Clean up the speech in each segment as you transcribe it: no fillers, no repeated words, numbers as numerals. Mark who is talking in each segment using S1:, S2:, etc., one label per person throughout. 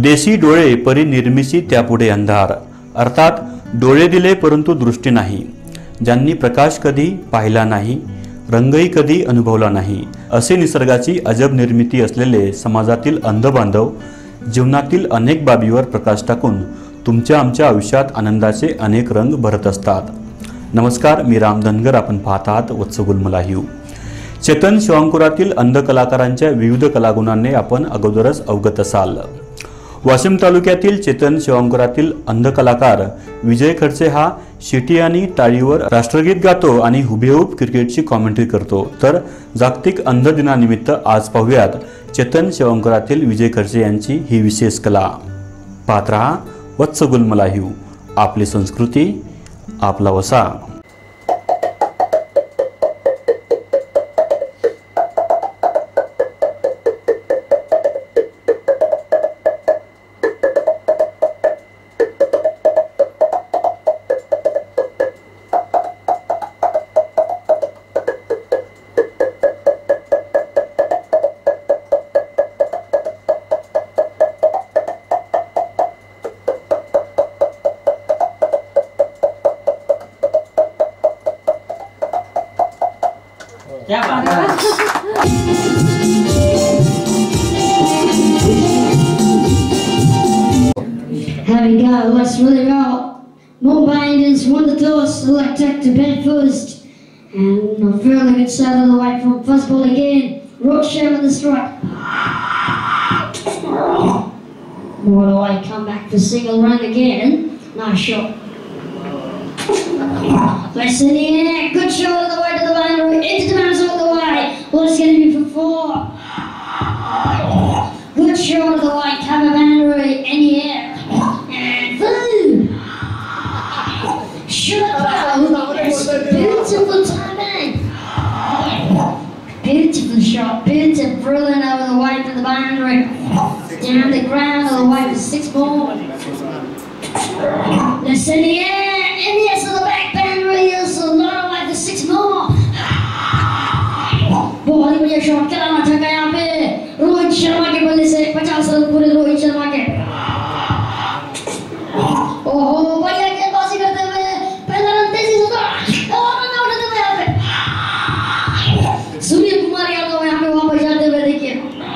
S1: देशी डोळे परी निर्मिसी त्यापुढे अंधार, अर्थात डोळे दिले परंतु दृष्टी नाही. ज्यांनी प्रकाश कधी पाहिला नाही, रंगही कधी अनुभवला नाही, असे निसर्गाची अजब निर्मिती असलेले समाजातील अंधबांधव जीवनातील अनेक बाबीवर प्रकाश टाकून तुमच्या आमच्या आयुष्यात आनंदाचे अनेक रंग भरत असतात. नमस्कार, मी राम धनगर. आपण पाहत आहात वत्सगुल्म लाईव्ह. चेतन शिवांकुरातील अंध कलाकारांच्या विविध कलागुणांनी आपण अगोदरच अवगत असाल. वाशिम तालुक्यातील चेतन शिवांकुरातील अंध कलाकार विजय खडसे हा शिटी आणि टाळीवर राष्ट्रगीत गातो आणि हुबेहूब क्रिकेटची कॉमेंट्री करतो. तर जागतिक अंध दिनानिमित्त आज पाहूयात चेतन शिवांकुरातील विजय खडसे यांची ही विशेष कला. पाहत रहा वत्सगुल्म लाईव्ह. आपली संस्कृती, आपला वसा.
S2: क्या बात है?
S3: Here we go, let's really roll. Mumbai Indians won the toss, select to bat first. And a fairly good shot on the right from first ball again. Roach with the strike. More to like come back for single run again. Nice shot. Let's in the air, good shot all the way to the boundary, into the mountains all the way. Well, it's going to be for 4. Good shot all the way, cover boundary, in the air. And boom! Shot out! Beautiful timing! Beautiful shot, beautiful, brilliant over the way to the boundary. Down the ground all the way for 6 more. Let's in the air, to the back boundary, so long away for 6 more. बहुत ही बढ़िया shot कराना था यहाँ पे रोहित शर्मा के बल्ले से 50 run पूरे रोहित शर्मा के. ओहो, बढ़िया गेंदबाजी करते हुए पहला रन तेजी से और रन आउट होते हुए यहाँ पे सूर्य कुमार यादव यहाँ पे वापस जाते हुए देखिए.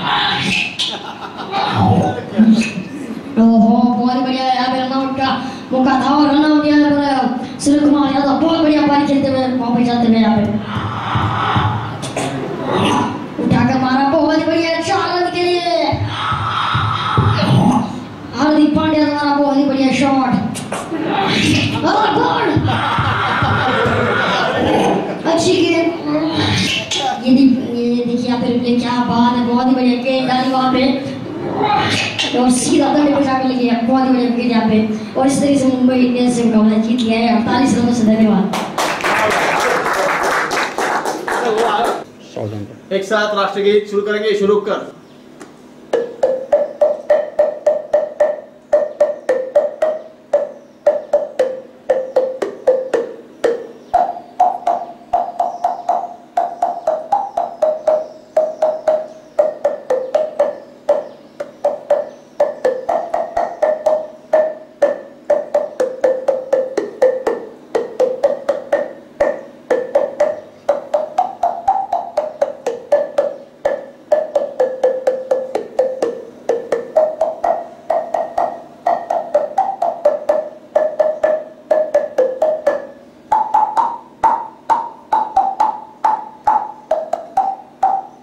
S3: ओहो, बहुत ही बढ़िया यहाँ पे रन आउट का मौका था और रन आउट यहाँ पर सूर्य कुमार यादव बहुत बढ़िया पारी खेलते हुए वापस जाते हुए यहाँ पे उठाकर मारा, बहुत ही बढ़िया 4 रन के लिए. हार्दिक पांड्या द्वारा बहुत ही बढ़िया शॉट. अच्छी गेंद. ये देखिए यहाँ पे रिप्ले, क्या बात है, बहुत ही बढ़िया गेंद डाली वहाँ पे और सीधा दड़े पे जाकर लेके बहुत ही बढ़िया विकेट यहाँ पे. और इस तरीके से मुंबई इंडियंस से मुकाबला जीत लिया है 48 रनों से. धन्यवाद.
S2: एक साथ राष्ट्रगीत शुरू करेंगे. शुरू कर.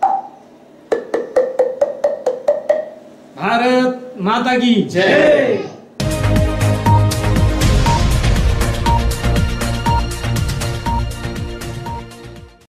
S2: भारत माता की जय.